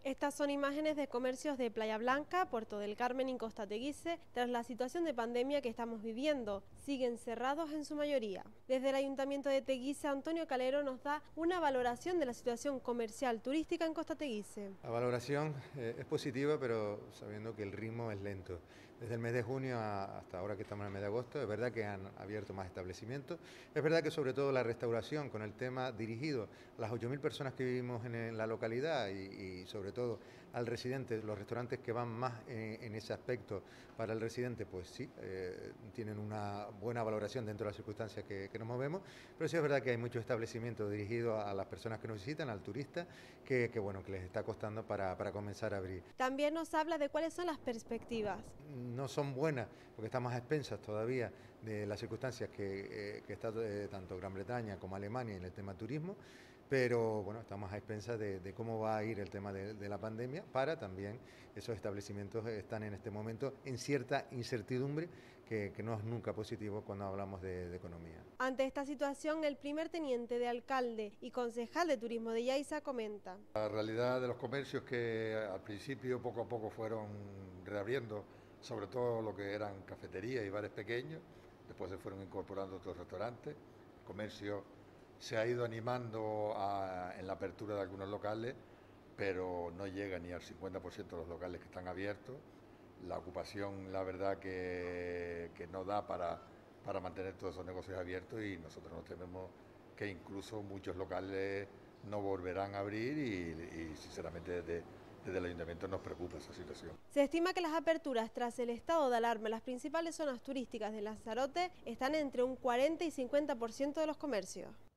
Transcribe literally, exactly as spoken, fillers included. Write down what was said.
Estas son imágenes de comercios de Playa Blanca, Puerto del Carmen y Costa Teguise tras la situación de pandemia que estamos viviendo. Siguen cerrados en su mayoría. Desde el Ayuntamiento de Teguise, Antonio Calero nos da una valoración de la situación comercial turística en Costa Teguise. La valoración eh, es positiva, pero sabiendo que el ritmo es lento. Desde el mes de junio a, hasta ahora que estamos en el mes de agosto, es verdad que han abierto más establecimientos. Es verdad que sobre todo la restauración, con el tema dirigido a las ocho mil personas que vivimos en, en la localidad y, y sobre todo al residente, los restaurantes que van más en, en ese aspecto para el residente, pues sí, eh, tienen una buena valoración dentro de las circunstancias que, que nos movemos, pero sí es verdad que hay muchos establecimientos dirigidos a las personas que nos visitan, al turista, que, que bueno, que les está costando Para, para comenzar a abrir. También nos habla de cuáles son las perspectivas. No son buenas porque estamos a expensas todavía de las circunstancias que, eh, que está eh, tanto Gran Bretaña como Alemania en el tema turismo, pero bueno, estamos a expensas de, de cómo va a ir el tema de, de la pandemia, para también esos establecimientos están en este momento en cierta incertidumbre que, que no es nunca positivo cuando hablamos de, de economía. Ante esta situación, el primer teniente de alcalde y concejal de turismo de Yaiza comenta. La realidad de los comercios que al principio poco a poco fueron reabriendo, sobre todo lo que eran cafeterías y bares pequeños, después se fueron incorporando otros restaurantes, el comercio se ha ido animando a, en la apertura de algunos locales, pero no llega ni al cincuenta por ciento de los locales que están abiertos. La ocupación, la verdad que, que no da para, para mantener todos esos negocios abiertos, y nosotros nos tememos que incluso muchos locales no volverán a abrir y, y sinceramente desde, desde el Ayuntamiento nos preocupa esa situación. Se estima que las aperturas tras el estado de alarma en las principales zonas turísticas de Lanzarote están entre un cuarenta y cincuenta por ciento de los comercios.